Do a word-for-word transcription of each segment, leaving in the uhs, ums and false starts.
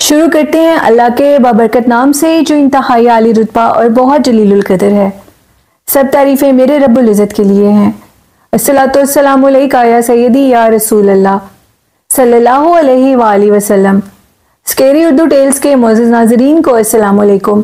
शुरू करते हैं अल्लाह के बाबरकत नाम से जो इंतहाई आली रुतबा और बहुत जलीलुल कदर है। सब तारीफ़ें मेरे रब्बुल इज़्ज़त के लिए हैं। अस्सलातु वस्सलामु अलैका या सय्यदी या रसूल अल्लाह सल्लल्लाहु अलैहि वालैहि वसल्लम। स्केरी उर्दू टेल्स के मोअज़्ज़िज़ नाज़रीन को अस्सलामु अलैकुम।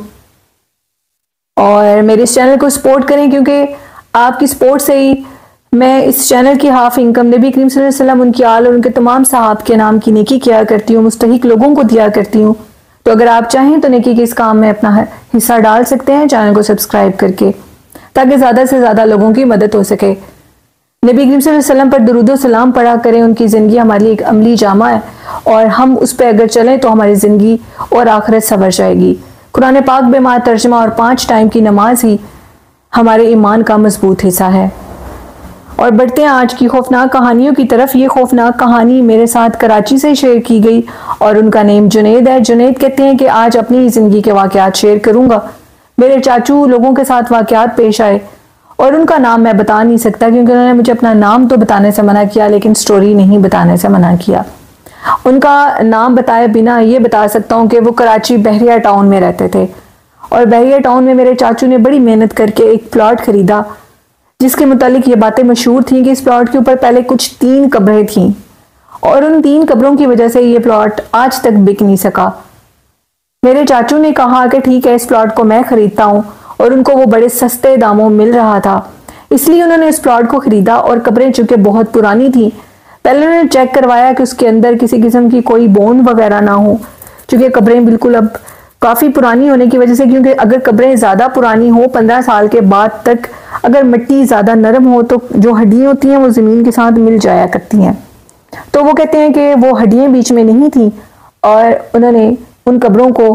और मेरे इस चैनल को सपोर्ट करें क्योंकि आपकी सपोर्ट से ही मैं इस चैनल की हाफ इनकम नबी करीम सल्लल्लाहु अलैहि वसल्लम, उनकी आल और उनके तमाम सहाब के नाम की नेकी किया करती हूँ, मुस्तहिक लोगों को दिया करती हूँ। तो अगर आप चाहें तो नेकी के इस काम में अपना हिस्सा डाल सकते हैं चैनल को सब्सक्राइब करके, ताकि ज़्यादा से ज़्यादा लोगों की मदद हो सके। नबी करीम सल्लल्लाहु अलैहि वसल्लम पर दुरूद सलाम पढ़ा करें। उनकी ज़िंदगी हमारे लिए एक अमली जामा है और हम उस पर अगर चलें तो हमारी ज़िंदगी और आखिरत संवर जाएगी। कुरान पाक बेमार तर्जमा और पाँच टाइम की नमाज ही हमारे ईमान का मजबूत हिस्सा है। और बढ़ते हैं आज की खौफनाक कहानियों की तरफ। ये खौफनाक कहानी मेरे साथ कराची से शेयर की गई और उनका नेम जुनैद है। जुनैद कहते हैं कि आज अपनी ज़िंदगी के वाक़यात शेयर करूँगा। मेरे चाचू लोगों के साथ वाक़यात पेश आए और उनका नाम मैं बता नहीं सकता क्योंकि उन्होंने मुझे अपना नाम तो बताने से मना किया, लेकिन स्टोरी नहीं बताने से मना किया। उनका नाम बताए बिना ये बता सकता हूँ कि वो कराची बहरिया टाउन में रहते थे और बहरिया टाउन में मेरे चाचू ने बड़ी मेहनत करके एक प्लॉट खरीदा, जिसके मुतालिक ये बातें मशहूर थी कि इस प्लॉट के ऊपर पहले कुछ तीन कब्रें थीं और उन तीन कब्रों की वजह से ये प्लॉट आज तक बिक नहीं सका। मेरे चाचू ने कहा कि ठीक है, इस प्लॉट को मैं खरीदता हूँ, और उनको वो बड़े सस्ते दामों मिल रहा था, इसलिए उन्होंने इस प्लॉट को खरीदा। और कब्रें चूंकि बहुत पुरानी थी, पहले उन्होंने चेक करवाया कि उसके अंदर किसी किस्म की कोई बोन वगैरह ना हो, चूंकि कब्रें बिल्कुल अब काफ़ी पुरानी होने की वजह से, क्योंकि अगर कब्रें ज़्यादा पुरानी हो पंद्रह साल के बाद तक अगर मिट्टी ज़्यादा नरम हो तो जो हड्डियाँ होती हैं वो ज़मीन के साथ मिल जाया करती हैं। तो वो कहते हैं कि वो हड्डियाँ बीच में नहीं थी और उन्होंने उन कब्रों को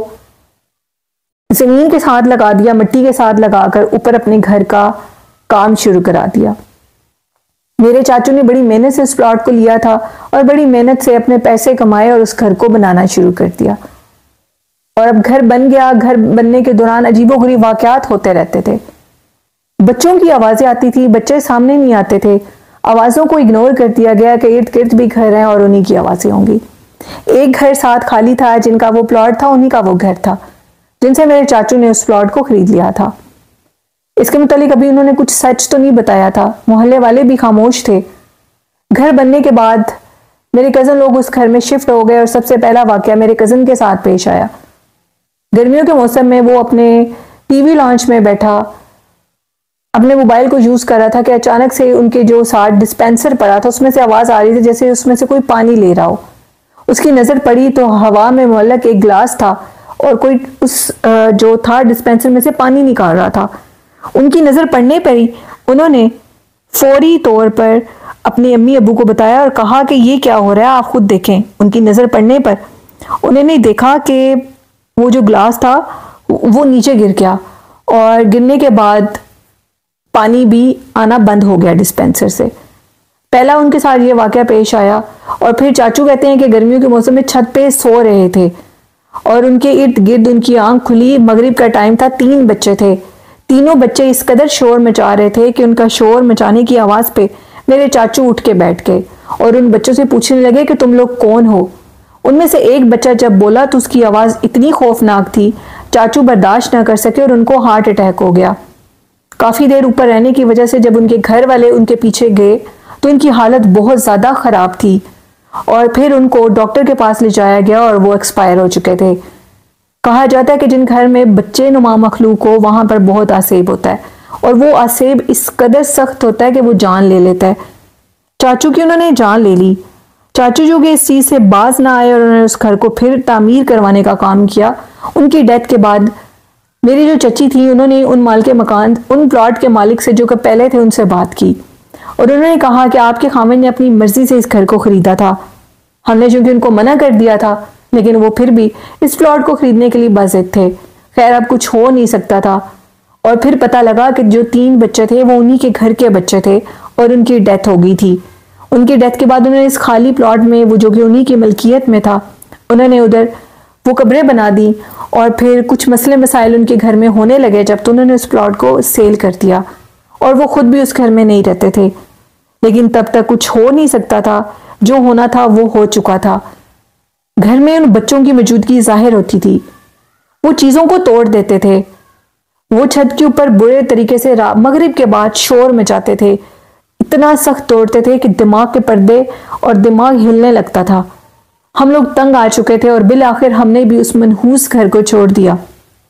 ज़मीन के साथ लगा दिया, मिट्टी के साथ लगाकर ऊपर अपने घर का काम शुरू करा दिया। मेरे चाचू ने बड़ी मेहनत से उस प्लॉट को लिया था और बड़ी मेहनत से अपने पैसे कमाए और उस घर को बनाना शुरू कर दिया। और अब घर बन गया। घर बनने के दौरान अजीबोगरीब वाक़यात होते रहते थे। बच्चों की आवाज़ें आती थी, बच्चे सामने नहीं आते थे। आवाज़ों को इग्नोर कर दिया गया कि इर्द गिर्द भी घर हैं और उन्हीं की आवाज़ें होंगी। एक घर साथ खाली था, जिनका वो प्लॉट था उन्हीं का वो घर था, जिनसे मेरे चाचू ने उस प्लॉट को खरीद लिया था। इसके मुतालिक अभी उन्होंने कुछ सच तो नहीं बताया था। मोहल्ले वाले भी खामोश थे। घर बनने के बाद मेरे कज़न लोग उस घर में शिफ्ट हो गए और सबसे पहला वाक़या मेरे कज़न के साथ पेश आया। गर्मियों के मौसम में वो अपने टीवी लॉन्च में बैठा अपने मोबाइल को यूज़ कर रहा था कि अचानक से उनके जो साथ डिस्पेंसर पड़ा था उसमें से आवाज़ आ रही थी जैसे उसमें से कोई पानी ले रहा हो। उसकी नज़र पड़ी तो हवा में मुअल्लक एक गिलास था और कोई उस जो था डिस्पेंसर में से पानी निकाल रहा था। उनकी नज़र पड़ने पर ही उन्होंने फौरी तौर पर अपने अम्मी अबू को बताया और कहा कि ये क्या हो रहा है, आप खुद देखें। उनकी नज़र पड़ने पर उन्होंने देखा कि वो जो गिलास था वो नीचे गिर गया और गिरने के बाद पानी भी आना बंद हो गया डिस्पेंसर से। पहला उनके साथ ये वाक़या पेश आया। और फिर चाचू कहते हैं कि गर्मियों के मौसम में छत पे सो रहे थे और उनके इर्द गिर्द उनकी आंख खुली। मगरिब का टाइम था। तीन बच्चे थे। तीनों बच्चे इस कदर शोर मचा रहे थे कि उनका शोर मचाने की आवाज़ पे मेरे चाचू उठ के बैठ गए और उन बच्चों से पूछने लगे कि तुम लोग कौन हो। उनमें से एक बच्चा जब बोला तो उसकी आवाज़ इतनी खौफनाक थी, चाचू बर्दाश्त ना कर सके और उनको हार्ट अटैक हो गया। काफ़ी देर ऊपर रहने की वजह से जब उनके घर वाले उनके पीछे गए तो उनकी हालत बहुत ज़्यादा ख़राब थी और फिर उनको डॉक्टर के पास ले जाया गया और वो एक्सपायर हो चुके थे। कहा जाता है कि जिन घर में बच्चे नुमा मखलूक हो वहाँ पर बहुत आसेब होता है और वो आसेब इस कदर सख्त होता है कि वो जान ले लेता है। चाचू की उन्होंने जान ले ली। चाचू जो कि इस चीज़ से बाज ना आए और उन्होंने उस घर को फिर तामीर करवाने का काम किया। उनकी डेथ के बाद मेरी जो चची थी उन्होंने उन माल के मकान उन प्लॉट के मालिक से जो कि पहले थे उनसे बात की और उन्होंने कहा कि आपके खामिद ने अपनी मर्जी से इस घर को ख़रीदा था। हमने चूँकि उनको मना कर दिया था लेकिन वो फिर भी इस प्लॉट को ख़रीदने के लिए बाज़िद थे। खैर अब कुछ हो नहीं सकता था। और फिर पता लगा कि जो तीन बच्चे थे वो उन्हीं के घर के बच्चे थे और उनकी डेथ हो गई थी। उनकी डेथ के बाद उन्होंने इस खाली प्लॉट में वो जो कि उन्हीं की मलकियत में था उन्होंने उधर वो कब्रें बना दी और फिर कुछ मसले मसाइल उनके घर में होने लगे जब तो उन्होंने उस प्लॉट को सेल कर दिया और वो खुद भी उस घर में नहीं रहते थे। लेकिन तब तक कुछ हो नहीं सकता था, जो होना था वो हो चुका था। घर में उन बच्चों की मौजूदगी जाहिर होती थी। वो चीजों को तोड़ देते थे। वो छत के ऊपर बुरे तरीके से मगरिब के बाद शोर मचाते थे। इतना सख्त तोड़ते थे कि दिमाग के पर्दे और दिमाग हिलने लगता था। हम लोग तंग आ चुके थे और बिल आखिर हमने भी उस मनहूस घर को छोड़ दिया।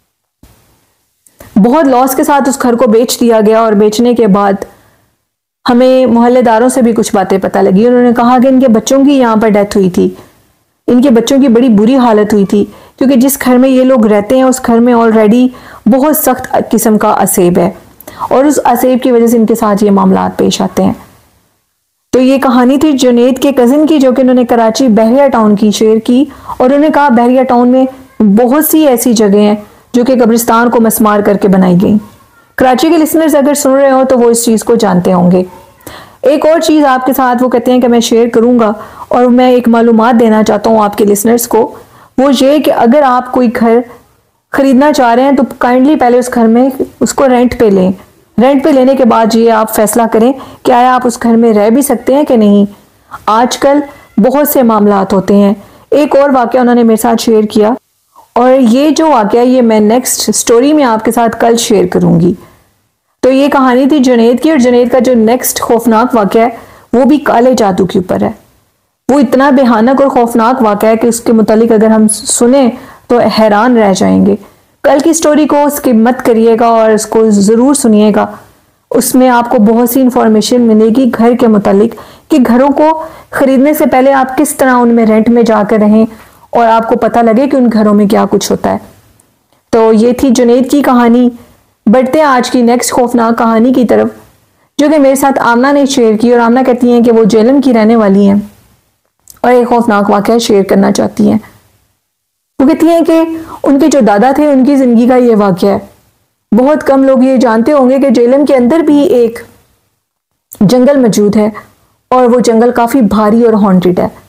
बहुत लॉस के साथ उस घर को बेच दिया गया और बेचने के बाद हमें मोहल्लेदारों से भी कुछ बातें पता लगी। उन्होंने कहा कि इनके बच्चों की यहाँ पर डेथ हुई थी। इनके बच्चों की बड़ी बुरी हालत हुई थी क्योंकि जिस घर में ये लोग रहते हैं उस घर में ऑलरेडी बहुत सख्त किस्म का असेब है और उस असेब की वजह से इनके साथ ये मामलात पेश आते हैं। तो ये कहानी थी जुनैद के कजिन की, जो कि उन्होंने कराची बहरिया टाउन की शेयर की और उन्होंने कहा बहरिया टाउन में बहुत सी ऐसी जगह हैं जो कि कब्रिस्तान को मसमार करके बनाई गई। कराची के लिसनर्स अगर सुन रहे हो तो वो इस चीज को जानते होंगे। एक और चीज आपके साथ वो कहते हैं कि मैं शेयर करूंगा और मैं एक मालूमात देना चाहता हूं आपके लिसनर्स को, वो ये कि अगर आप कोई घर खरीदना चाह रहे हैं तो काइंडली पहले उस घर में उसको रेंट पे लें। रेंट पे लेने के बाद ये आप फैसला करें कि आया आप उस घर में रह भी सकते हैं कि नहीं। आजकल बहुत से मामलात होते हैं। एक और वाकया उन्होंने मेरे साथ शेयर किया और ये जो वाकया ये मैं नेक्स्ट स्टोरी में आपके साथ कल शेयर करूंगी। तो ये कहानी थी जुनैद की और जुनैद का जो नेक्स्ट खौफनाक वाकया है वो भी काले जादू के ऊपर है। वो इतना बेहानक और खौफनाक वाकया है कि उसके मुतालिक अगर हम सुने तो हैरान रह जाएंगे। कल की स्टोरी को स्किप मत करिएगा और उसको जरूर सुनिएगा। उसमें आपको बहुत सी इंफॉर्मेशन मिलेगी घर के मुतालिक कि घरों को खरीदने से पहले आप किस तरह उनमें रेंट में जाकर रहें और आपको पता लगे कि उन घरों में क्या कुछ होता है। तो ये थी जुनैद की कहानी। बढ़ते हैं आज की नेक्स्ट खौफनाक कहानी की तरफ, जो कि मेरे साथ आमना ने शेयर की और आमना कहती हैं कि वो जेलम की रहने वाली हैं और एक खौफनाक वाकया शेयर करना चाहती हैं। वो कहती हैं कि उनके जो दादा थे उनकी जिंदगी का ये वाकया है। बहुत कम लोग ये जानते होंगे कि जेलम के अंदर भी एक जंगल मौजूद है और वो जंगल काफी भारी और हॉन्टेड है।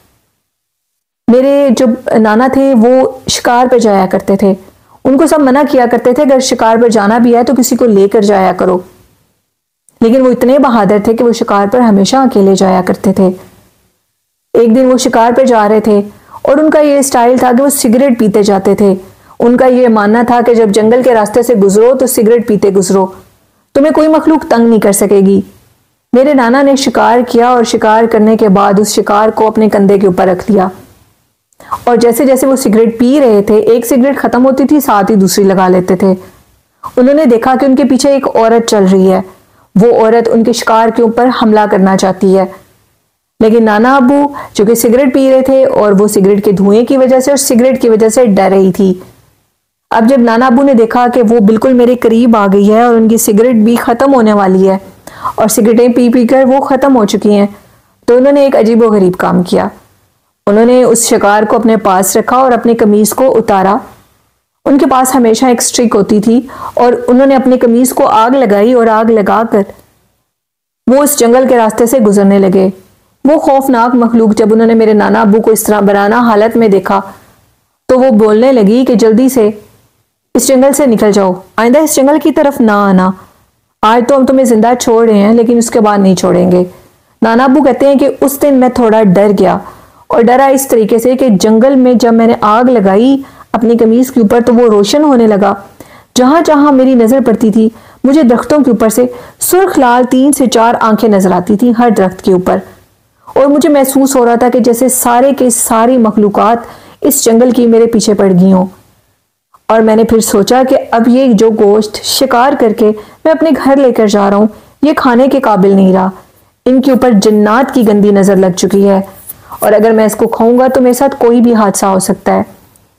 मेरे जो नाना थे वो शिकार पर जाया करते थे। उनको सब मना किया करते थे अगर शिकार पर जाना भी है तो किसी को लेकर जाया करो, लेकिन वो इतने बहादुर थे कि वो शिकार पर हमेशा अकेले जाया करते थे। एक दिन वो शिकार पर जा रहे थे और उनका ये स्टाइल था कि वो सिगरेट पीते जाते थे। उनका ये मानना था कि जब जंगल के रास्ते से गुजरो तो सिगरेट पीते गुजरो, तुम्हें कोई मखलूक तंग नहीं कर सकेगी। मेरे नाना ने शिकार किया और शिकार करने के बाद उस शिकार को अपने कंधे के ऊपर रख लिया और जैसे जैसे वो सिगरेट पी रहे थे, एक सिगरेट खत्म होती थी साथ ही दूसरी लगा लेते थे। उन्होंने देखा कि उनके पीछे एक औरत चल रही है। वो औरत उनके शिकार के ऊपर हमला करना चाहती है, लेकिन नाना अब्बू जो कि सिगरेट पी रहे थे और वो सिगरेट के धुएं की वजह से और सिगरेट की वजह से डर रही थी। अब जब नाना अब्बू ने देखा कि वो बिल्कुल मेरे करीब आ गई है और उनकी सिगरेट भी खत्म होने वाली है और सिगरेटें पी पी कर वो खत्म हो चुकी हैं, तो उन्होंने एक अजीबोगरीब काम किया। उन्होंने उस शिकार को अपने पास रखा और अपनी कमीज को उतारा। उनके पास हमेशा एक स्ट्रिक होती थी और उन्होंने अपनी कमीज को आग लगाई और आग लगाकर वो उस जंगल के रास्ते से गुजरने लगे। वो खौफनाक मखलूक जब उन्होंने मेरे नाना अब्बू को इस तरह बराना हालत में देखा तो वो बोलने लगी कि जल्दी से इस जंगल से निकल जाओ, आइंदा इस जंगल की तरफ ना आना। आज तो हम तुम्हें जिंदा छोड़ रहे हैं लेकिन उसके बाद नहीं छोड़ेंगे। नाना अब्बू कहते हैं कि उस दिन मैं थोड़ा डर गया और डरा इस तरीके से कि जंगल में जब मैंने आग लगाई अपनी कमीज के ऊपर तो वो रोशन होने लगा। जहां जहां मेरी नजर पड़ती थी मुझे दरख्तों के ऊपर से सुर्ख लाल तीन से चार आंखें नजर आती थी हर दरख्त के ऊपर, और मुझे महसूस हो रहा था कि जैसे सारे के सारी मखलूकात इस जंगल की मेरे पीछे पड़ गई हों। और मैंने फिर सोचा कि अब ये जो गोश्त शिकार करके मैं अपने घर लेकर जा रहा हूं ये खाने के काबिल नहीं रहा। इनके ऊपर जन्नात की गंदी नजर लग चुकी है और अगर मैं इसको खाऊंगा तो मेरे साथ कोई भी हादसा हो सकता है।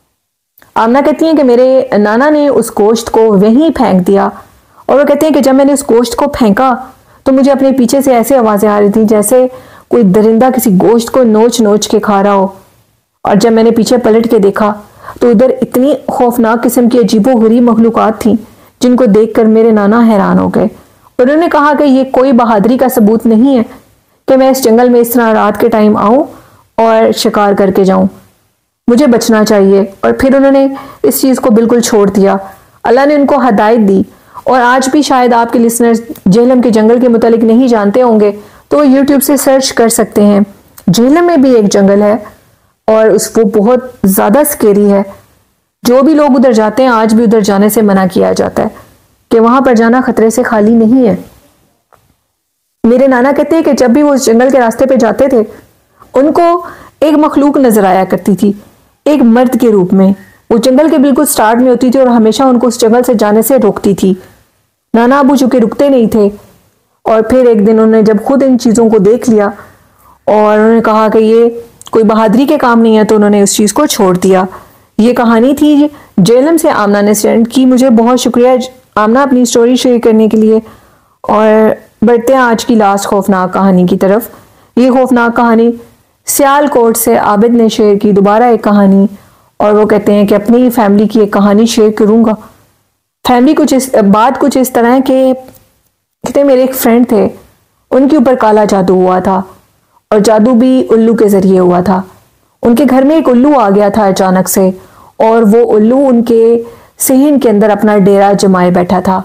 आमना कहती हैं कि मेरे नाना ने उस गोश्त को वहीं फेंक दिया और वो कहते हैं कि जब मैंने उस गोश्त को फेंका तो मुझे अपने पीछे से ऐसे आवाजें आ रही थी जैसे कोई दरिंदा किसी गोश्त को नोच नोच के खा रहा हो। और जब मैंने पीछे पलट के देखा तो उधर इतनी खौफनाक किस्म की अजीबोगरीब मखलूकात थी जिनको देखकर मेरे नाना हैरान हो गए। उन्होंने कहा कि ये कोई बहादुरी का सबूत नहीं है कि मैं इस जंगल में इस तरह रात के टाइम आऊं और शिकार करके जाऊं, मुझे बचना चाहिए। और फिर उन्होंने इस चीज को बिल्कुल छोड़ दिया। अल्लाह ने उनको हदायत दी। और आज भी शायद आपके लिसनर्स जेहलम के जंगल के मुतालिक नहीं जानते होंगे तो यूट्यूब से सर्च कर सकते हैं। जेहलम में भी एक जंगल है और उस वो बहुत ज़्यादा स्केरी है। जो भी लोग उधर जाते हैं आज भी उधर जाने से मना किया जाता है कि वहां पर जाना खतरे से खाली नहीं है। मेरे नाना कहते हैं कि जब भी वो उस जंगल के रास्ते पे जाते थे उनको एक मखलूक नजर आया करती थी, एक मर्द के रूप में। वो जंगल के बिल्कुल स्टार्ट में होती थी और हमेशा उनको उस जंगल से जाने से रोकती थी। नाना अबू चूंकि रुकते नहीं थे और फिर एक दिन उन्होंने जब खुद इन चीज़ों को देख लिया और उन्होंने कहा कि ये कोई बहादुरी के काम नहीं है, तो उन्होंने उस चीज़ को छोड़ दिया। ये कहानी थी जेलम से आमना ने सेंड की। मुझे बहुत शुक्रिया आमना अपनी स्टोरी शेयर करने के लिए। और बढ़ते हैं आज की लास्ट खौफनाक कहानी की तरफ। ये खौफनाक कहानी सियालकोट से आबिद ने शेयर की, दोबारा एक कहानी। और वो कहते हैं कि अपनी फैमिली की एक कहानी शेयर करूंगा। फैमिली कुछ इस बात कुछ इस तरह है कि कहते मेरे एक फ्रेंड थे, उनके ऊपर काला जादू हुआ था और जादू भी उल्लू के जरिए हुआ था। उनके घर में एक उल्लू आ गया था अचानक से और वो उल्लू उनके सेहन के अंदर अपना डेरा जमाए बैठा था।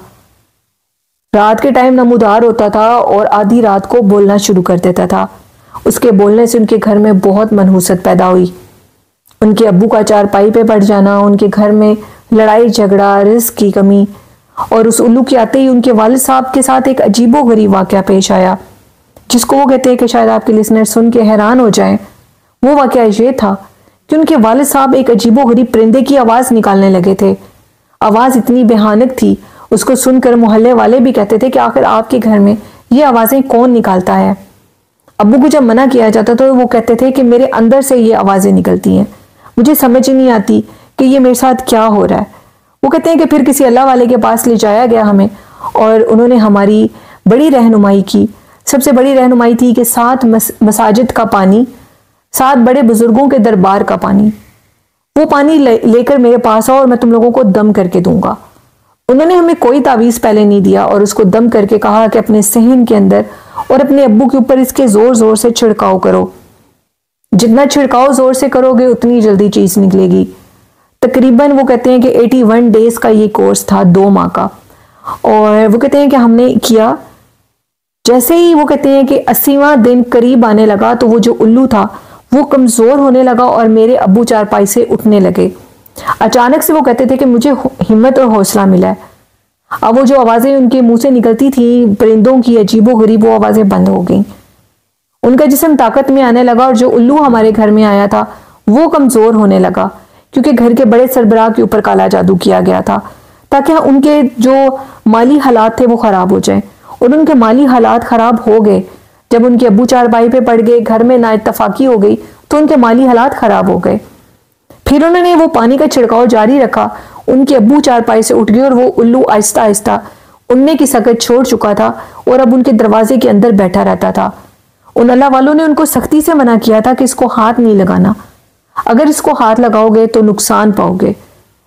रात के टाइम नमूदार होता था और आधी रात को बोलना शुरू कर देता था। उसके बोलने से उनके घर में बहुत मनहूसत पैदा हुई। उनके अब्बू का चारपाई पे पड़ जाना, उनके घर में लड़ाई झगड़ा, रिस्क की कमी, और उस उल्लू के आते ही उनके वालिद साहब के साथ एक अजीबो गरीब वाकया पेश आया, जिसको वो कहते हैं कि शायद आपके लिसनर सुन के हैरान हो जाएं। वो वाकया ये था कि उनके वालिद साहब एक अजीबो गरीब परिंदे की आवाज निकालने लगे थे। आवाज इतनी भयानक थी, उसको सुनकर मोहल्ले वाले भी कहते थे कि आखिर आपके घर में ये आवाजें कौन निकालता है। अब्बू को जब मना किया जाता तो वो कहते थे कि मेरे अंदर से ये आवाजें निकलती हैं, मुझे समझ ही नहीं आती कि ये मेरे साथ क्या हो रहा है। वो कहते हैं कि फिर किसी अल्लाह वाले के पास ले जाया गया हमें और उन्होंने हमारी बड़ी रहनुमाई की। सबसे बड़ी रहनुमाई थी कि सात मस, मसाजिद का पानी, सात बड़े बुजुर्गों के दरबार का पानी, वो पानी ले, लेकर मेरे पास आओ और मैं तुम लोगों को दम करके दूंगा। उन्होंने हमें कोई तावीज़ पहले नहीं दिया और उसको दम करके कहा कि अपने सहन के अंदर और अपने अब्बू के ऊपर इसके जोर जोर से छिड़काव करो। जितना छिड़काव जोर से करोगे उतनी जल्दी चीज निकलेगी। तकरीबन वो कहते हैं कि इक्यासी डेज का ये कोर्स था, दो माह का। और वो कहते हैं कि हमने किया। जैसे ही वो कहते हैं कि अस्सीवां दिन करीब आने लगा तो वो जो उल्लू था वो कमजोर होने लगा और मेरे अब्बू चारपाई से उठने लगे। अचानक से वो कहते थे कि मुझे हिम्मत और हौसला मिला है। अब वो जो आवाजें उनके मुंह से निकलती थी परिंदों की अजीबो गरीब, वो आवाजें बंद हो गई। उनका जिस्म ताकत में आने लगा और जो उल्लू हमारे घर में आया था वो कमजोर होने लगा, क्योंकि घर के बड़े सरबराह के ऊपर काला जादू किया गया था ताकि उनके जो माली हालात थे वो खराब हो जाएं। और उनके माली हालात खराब हो गए। जब उनके अब्बू चारपाई पे पड़ गए, घर में नाइत्तफाकी हो गई तो उनके माली हालात खराब हो गए। फिर उन्होंने वो पानी का छिड़काव जारी रखा। उनके अब्बू चारपाई से उठ गए और वो उल्लू आहिस्ता आहिस्ता उनने की सकत छोड़ चुका था और अब उनके दरवाजे के अंदर बैठा रहता था। उन अल्लाह वालों ने उनको सख्ती से मना किया था कि इसको हाथ नहीं लगाना, अगर इसको हाथ लगाओगे तो नुकसान पाओगे।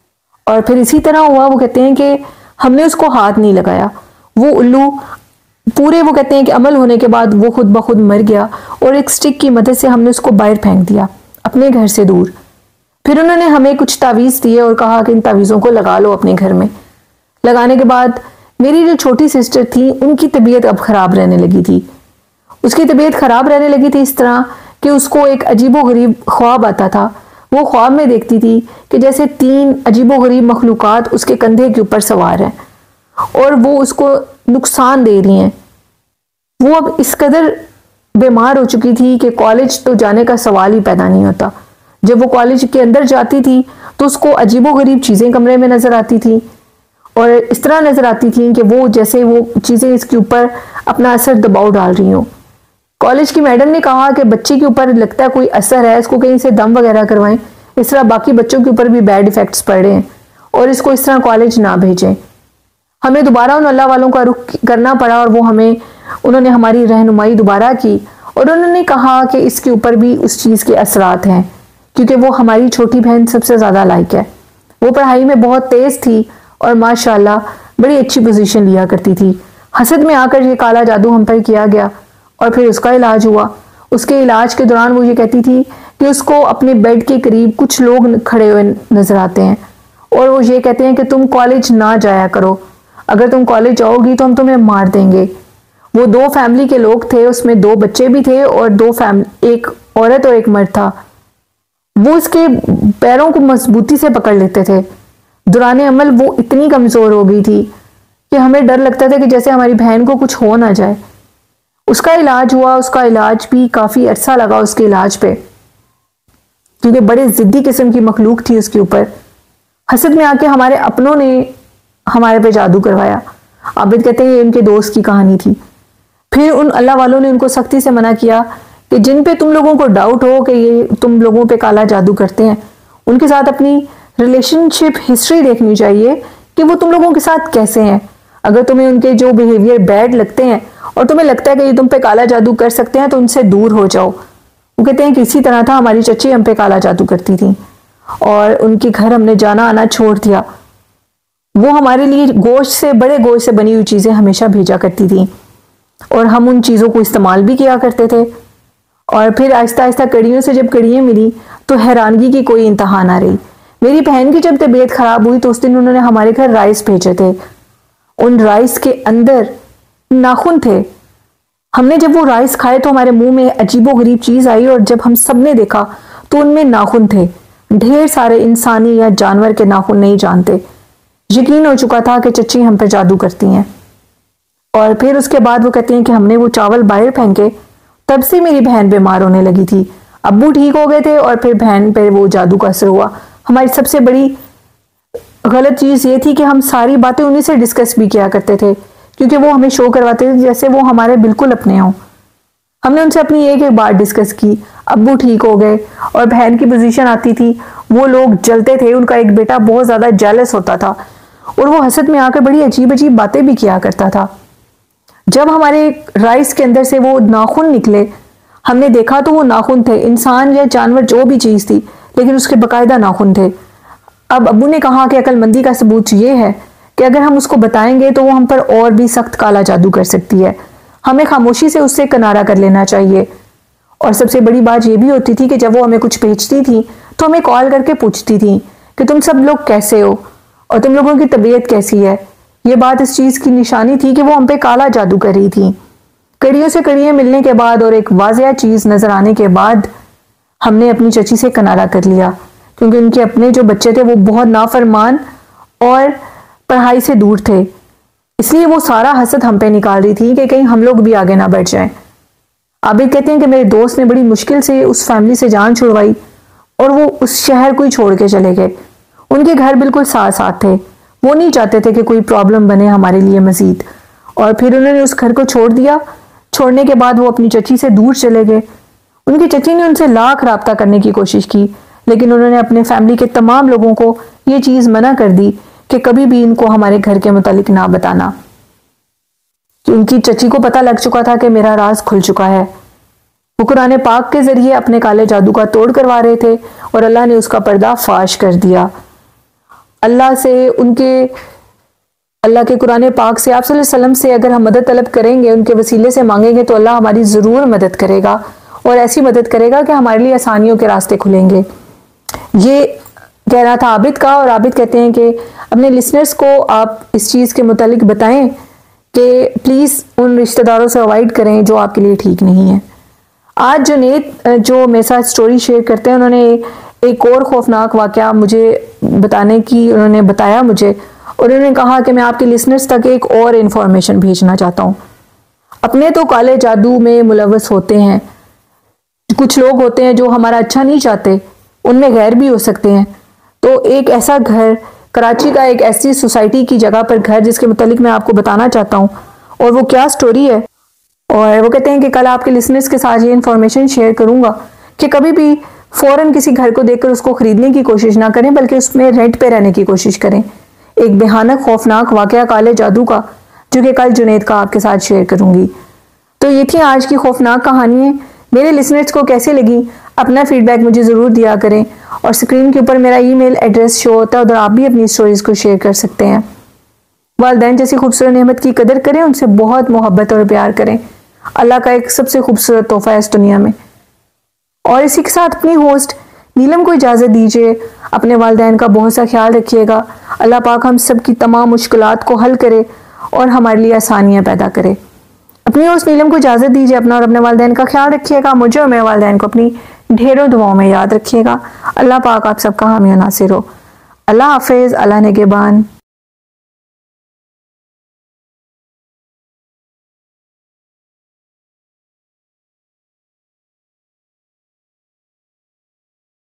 और फिर इसी तरह हुआ। वो कहते हैं कि हमने उसको हाथ नहीं लगाया। वो उल्लू पूरे वो कहते हैं कि अमल होने के बाद वो खुद ब खुद मर गया और एक स्टिक की मदद से हमने उसको बाहर फेंक दिया अपने घर से दूर। फिर उन्होंने हमें कुछ तावीज़ दिए और कहा कि इन तावीज़ों को लगा लो अपने घर में। लगाने के बाद मेरी जो छोटी सिस्टर थी उनकी तबीयत अब खराब रहने लगी थी। उसकी तबीयत खराब रहने लगी थी इस तरह कि उसको एक अजीबो गरीब ख्वाब आता था। वो ख्वाब में देखती थी कि जैसे तीन अजीबो गरीब मखलूकात उसके कंधे के ऊपर सवार हैं और वो उसको नुकसान दे रही हैं। वो अब इस कदर बीमार हो चुकी थी कि कॉलेज तो जाने का सवाल ही पैदा नहीं होता। जब वो कॉलेज के अंदर जाती थी तो उसको अजीबो गरीब चीज़ें कमरे में नजर आती थी और इस तरह नजर आती थी कि वो जैसे वो चीज़ें इसके ऊपर अपना असर दबाव डाल रही हों। कॉलेज की मैडम ने कहा कि बच्चे के ऊपर लगता है कोई असर है, इसको कहीं से दम वगैरह करवाएं, इस तरह बाकी बच्चों के ऊपर भी बैड इफेक्ट्स पड़ रहे हैं और इसको इस तरह कॉलेज ना भेजें। हमें दोबारा उन अल्लाह वालों का रुख करना पड़ा और वो हमें उन्होंने हमारी रहनुमाई दोबारा की और उन्होंने कहा कि इसके ऊपर भी उस चीज़ के असरात हैं, क्योंकि वो हमारी छोटी बहन सबसे ज़्यादा लायक है। वो पढ़ाई में बहुत तेज़ थी और माशाल्लाह बड़ी अच्छी पोजीशन लिया करती थी। हसद में आकर ये काला जादू हम पर किया गया और फिर उसका इलाज हुआ। उसके इलाज के दौरान वो ये कहती थी कि उसको अपने बेड के करीब कुछ लोग खड़े हुए नजर आते हैं और वो ये कहते हैं कि तुम कॉलेज ना जाया करो, अगर तुम कॉलेज जाओगी तो हम तुम्हें मार देंगे। वो दो फैमिली के लोग थे, उसमें दो बच्चे भी थे और दो फैमिली, एक औरत और एक मर्द था। वो उसके पैरों को मजबूती से पकड़ लेते थे। दुराने अमल वो इतनी कमजोर हो गई थी कि हमें डर लगता था कि जैसे हमारी बहन को कुछ हो ना जाए। उसका इलाज हुआ, उसका इलाज भी काफी अरसा लगा उसके इलाज पे, क्योंकि बड़े जिद्दी किस्म की मखलूक थी उसके ऊपर। हसद में आके हमारे अपनों ने हमारे पे जादू करवाया। आबिद कहते हैं ये उनके दोस्त की कहानी थी। फिर उन अल्लाह वालों ने उनको सख्ती से मना किया कि जिन पे तुम लोगों को डाउट हो कि ये तुम लोगों पे काला जादू करते हैं, उनके साथ अपनी रिलेशनशिप हिस्ट्री देखनी चाहिए कि वो तुम लोगों के साथ कैसे हैं। अगर तुम्हें उनके जो बिहेवियर बैड लगते हैं और तुम्हें लगता है कि ये तुम पे काला जादू कर सकते हैं तो उनसे दूर हो जाओ। वो कहते हैं कि इसी तरह था, हमारी चची हम पे काला जादू करती थी और उनके घर हमने जाना आना छोड़ दिया। वो हमारे लिए गोश्त से, बड़े गोश्त से बनी हुई चीजें हमेशा भेजा करती थी और हम उन चीजों को इस्तेमाल भी किया करते थे। और फिर आहिस्ता आहिस्ता कड़ियों से जब कड़ियाँ मिली तो हैरानगी की कोई इंतहा ना रही। मेरी बहन की जब तबीयत खराब हुई तो उस दिन उन्होंने हमारे घर राइस भेजे थे। उन राइस के अंदर नाखून थे। हमने जब वो राइस खाए तो हमारे मुंह में अजीबो गरीब चीज आई और जब हम सबने देखा तो उनमें नाखून थे। ढेर सारे इंसानी या जानवर के नाखून नहीं जानते। यकीन हो चुका था कि चच्ची हम पर जादू करती हैं। और फिर उसके बाद वो कहती हैं कि हमने वो चावल बाहर फेंके, तब से मेरी बहन बीमार होने लगी थी। अब्बू ठीक हो गए थे और फिर बहन पे वो जादू का असर हुआ। हमारी सबसे बड़ी गलत चीज ये थी कि हम सारी बातें उन्हीं से डिस्कस भी किया करते थे, क्योंकि वो हमें शो करवाते थे जैसे वो हमारे बिल्कुल अपने हों। हमने उनसे अपनी एक एक बात डिस्कस की। अब्बू ठीक हो गए और बहन की पोजीशन आती थी, वो लोग जलते थे। उनका एक बेटा बहुत ज्यादा जेलस होता था और वो हसद में आकर बड़ी अजीब अजीब बातें भी किया करता था। जब हमारे राइस के अंदर से वो नाखून निकले, हमने देखा तो वो नाखून थे, इंसान या जानवर जो भी चीज थी, लेकिन उसके बकायदा नाखून थे। अब अब्बू ने कहा कि अक्लमंदी का सबूत ये है कि अगर हम उसको बताएंगे तो वो हम पर और भी सख्त काला जादू कर सकती है। हमें खामोशी से उससे किनारा कर लेना चाहिए। और सबसे बड़ी बात यह भी होती थी कि जब वो हमें कुछ भेजती थी तो हमें कॉल करके पूछती थी कि तुम सब लोग कैसे हो और तुम लोगों की तबीयत कैसी है। ये बात इस चीज की निशानी थी कि वो हम पे काला जादू कर रही थी। कड़ियों से कड़ियां मिलने के बाद और एक वाजिया चीज नजर आने के बाद हमने अपनी चची से किनारा कर लिया, क्योंकि उनके अपने जो बच्चे थे वो बहुत नाफरमान और पढ़ाई से दूर थे। इसलिए वो सारा हसद हम पे निकाल रही थी कि कहीं हम लोग भी आगे ना बढ़ जाएं। आबिद कहते हैं कि मेरे दोस्त ने बड़ी मुश्किल से उस फैमिली से जान छुड़वाई और वो उस शहर को ही छोड़ के चले गए। उनके घर बिल्कुल साथ साथ थे। वो नहीं चाहते थे कि कोई प्रॉब्लम बने हमारे लिए मजीद। और फिर उन्होंने उस घर को छोड़ दिया। छोड़ने के बाद वो अपनी चची से दूर चले गए। उनकी चची ने उनसे लाख राब्ता करने की कोशिश की, लेकिन उन्होंने अपने फैमिली के तमाम लोगों को ये चीज मना कर दी कि कभी भी इनको हमारे घर के मुतालिक ना बताना। उनकी चची को पता लग चुका था कि मेरा राज खुल चुका है। वो कुरान पाक के जरिए अपने काले जादू का तोड़ करवा रहे थे और अल्लाह ने उसका पर्दा फाश कर दिया। अल्लाह से, उनके अल्लाह के कुरान पाक से, आप सल्लल्लाहु अलैहि वसल्लम से अगर हम मदद तलब करेंगे, उनके वसीले से मांगेंगे तो अल्लाह हमारी जरूर मदद करेगा और ऐसी मदद करेगा कि हमारे लिए आसानियों के रास्ते खुलेंगे। ये कहना था आबिद का। और आबिद कहते हैं कि अपने लिसनर्स को आप इस चीज़ के मुतालिक बताएं कि प्लीज़ उन रिश्तेदारों से अवॉइड करें जो आपके लिए ठीक नहीं है। आज जुनैद जो मेरे साथ स्टोरी शेयर करते हैं, उन्होंने एक और खौफनाक वाक़या मुझे बताने की उन्होंने बताया मुझे, और उन्होंने कहा कि मैं आपके लिसनर्स तक एक और इन्फॉर्मेशन भेजना चाहता हूँ। अपने तो काले जादू में मुलव्वस होते हैं, कुछ लोग होते हैं जो हमारा अच्छा नहीं चाहते, उनमें गैर भी हो सकते हैं। तो एक ऐसा घर, कराची का एक ऐसी सोसाइटी की जगह पर घर जिसके मुतालिक मैं आपको बताना चाहता हूँ, और वो क्या स्टोरी है। और वो कहते हैं कि कल आपके लिसनर्स के साथ ये इन्फॉर्मेशन शेयर करूंगा कि कभी भी फौरन किसी घर को देखकर उसको खरीदने की कोशिश ना करें, बल्कि उसमें रेंट पे रहने की कोशिश करें। एक भयानक खौफनाक वाकया काले जादू का, जो कि कल जुनैद का आपके साथ शेयर करूंगी। तो ये थी आज की खौफनाक कहानियां। मेरे लिसनर्स को कैसे लगी, अपना फीडबैक मुझे ज़रूर दिया करें। और स्क्रीन के ऊपर मेरा ईमेल एड्रेस शो होता है, उधर आप भी अपनी स्टोरीज को शेयर कर सकते हैं। वालिदैन जैसी खूबसूरत नेमत की कदर करें, उनसे बहुत मोहब्बत और प्यार करें। अल्लाह का एक सबसे खूबसूरत तोहफा है इस दुनिया में। और इसी के साथ अपनी होस्ट नीलम को इजाज़त दीजिए। अपने वालिदैन का बहुत सा ख्याल रखिएगा। अल्लाह पाक हम सब की तमाम मुश्किलात को हल करे और हमारे लिए आसानियाँ पैदा करे। अपनी होस्ट नीलम को इजाज़त दीजिए। अपना और अपने वालिदैन का ख्याल रखिएगा। मुझे और मेरे वालिदैन को अपनी ढेरों दुआओं में याद रखिएगा। अल्लाह पाक आप सबका हामी नासिर हो। अल्लाह हाफिज़, अल्लाह निगहबान।